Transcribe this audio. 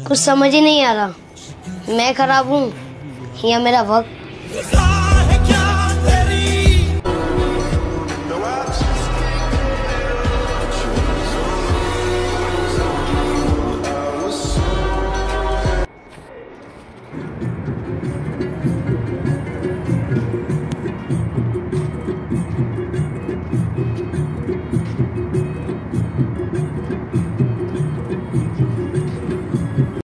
कुछ समझ ही नहीं आ रहा, मैं खराब हूँ या मेरा वक्त।